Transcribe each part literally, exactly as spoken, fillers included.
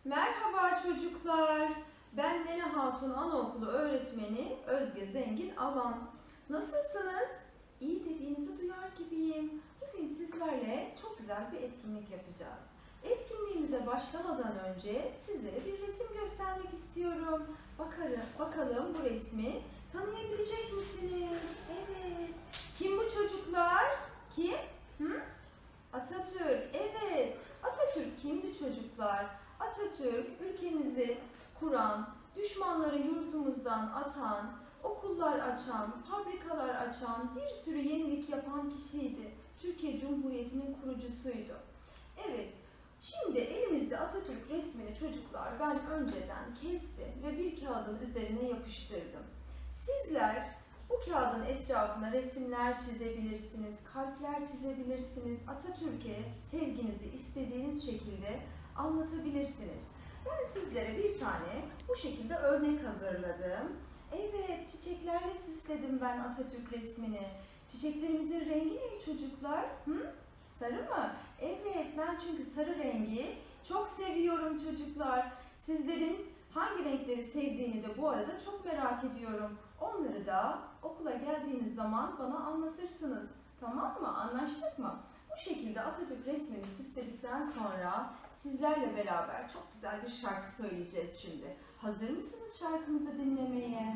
Merhaba çocuklar. Ben Nene Hatun Anaokulu öğretmeni Özge Zengin Alan. Nasılsınız? İyi dediğinizi duyar gibiyim. Bugün sizlerle çok güzel bir etkinlik yapacağız. Etkinliğimize başlamadan önce sizlere bir resim göstermek istiyorum. Bakalım, bakalım bu resmi tanıyabilecek misiniz? Evet. Kim bu çocuklar? Kim? Hı? Atatürk. Evet. Atatürk kimdi çocuklar? Atatürk ülkemizi kuran, düşmanları yurtumuzdan atan, okullar açan, fabrikalar açan, bir sürü yenilik yapan kişiydi. Türkiye Cumhuriyeti'nin kurucusuydu. Evet, şimdi elimizde Atatürk resmini çocuklar ben önceden kestim ve bir kağıdın üzerine yapıştırdım. Sizler bu kağıdın etrafına resimler çizebilirsiniz, kalpler çizebilirsiniz, Atatürk'e sevginizi istediğiniz şekilde anlatabilirsiniz. Ben sizlere bir tane bu şekilde örnek hazırladım. Evet, çiçeklerle süsledim ben Atatürk resmini. Çiçeklerimizin rengi ne çocuklar? Hı? Sarı mı? Evet, ben çünkü sarı rengi çok seviyorum çocuklar. Sizlerin hangi renkleri sevdiğini de bu arada çok merak ediyorum. Onları da okula geldiğiniz zaman bana anlatırsınız. Tamam mı? Anlaştık mı? Bu şekilde Atatürk resmini süsledikten sonra sizlerle beraber çok güzel bir şarkı söyleyeceğiz şimdi. Hazır mısınız şarkımızı dinlemeye?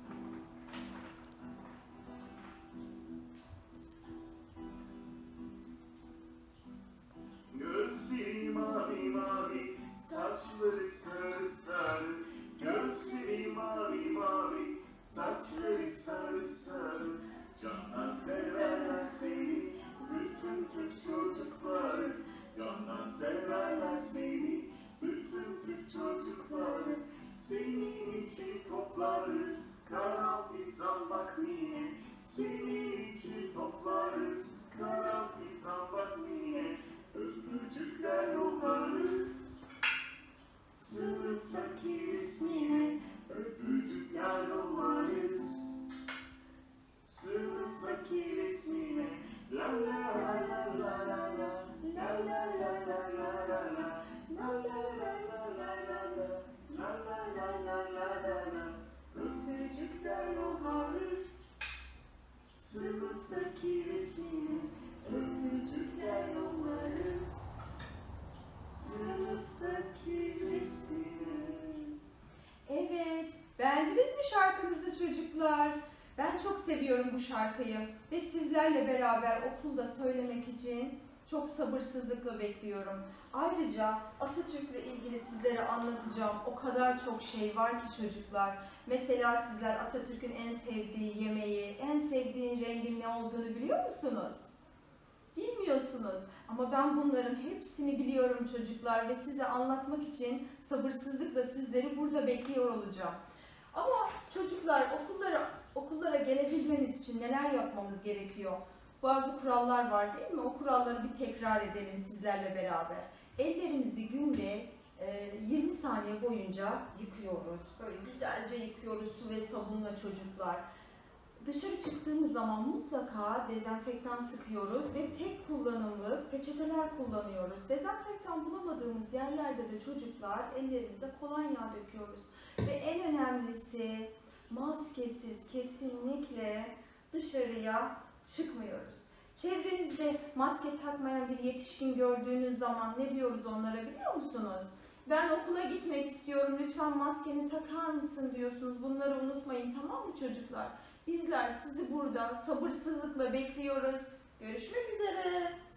Gözleri mavi mavi, saçları sarı sarı. Gözleri mavi mavi, saçları sarı sarı. Candan severler seni, bütün Türk çocukları. Candan severler seni, bütün Türk çocukları. Senin için toplarız, karanfil bak niye. Senin için toplarız, karanfil bak niye. Öpücükler yollarız, sınıftaki ismine. Öpücükler yollarız, sınıftaki resmine. La la la la la la la, la la la la la la la, la la la la la la la, la la la la la la. Öpücükler yollarız, sınıftaki resmine. Öpücükler yollarız, sınıftaki resmine. Evet, beğendiniz mi şarkınızı çocuklar? Ben çok seviyorum bu şarkıyı ve sizlerle beraber okulda söylemek için çok sabırsızlıkla bekliyorum. Ayrıca Atatürk'le ilgili sizlere anlatacağım o kadar çok şey var ki çocuklar. Mesela sizler Atatürk'ün en sevdiği yemeği, en sevdiği rengin ne olduğunu biliyor musunuz? Bilmiyorsunuz ama ben bunların hepsini biliyorum çocuklar ve size anlatmak için sabırsızlıkla sizleri burada bekliyor olacağım. Ama çocuklar okullara, okullara gelebilmeniz için neler yapmamız gerekiyor? Bazı kurallar var değil mi? O kuralları bir tekrar edelim sizlerle beraber. Ellerimizi günde yirmi saniye boyunca yıkıyoruz. Böyle güzelce yıkıyoruz su ve sabunla çocuklar. Dışarı çıktığımız zaman mutlaka dezenfektan sıkıyoruz ve tek kullanımlık peçeteler kullanıyoruz. Dezenfektan bulamadığımız yerlerde de çocuklar ellerimize kolonya döküyoruz. Ve en önemlisi maskesiz kesinlikle dışarıya çıkmıyoruz. Çevrenizde maske takmayan bir yetişkin gördüğünüz zaman ne diyoruz onlara biliyor musunuz? Ben okula gitmek istiyorum, lütfen maskeni takar mısın diyorsunuz. Bunları unutmayın, tamam mı çocuklar? Bizler sizi burada sabırsızlıkla bekliyoruz. Görüşmek üzere.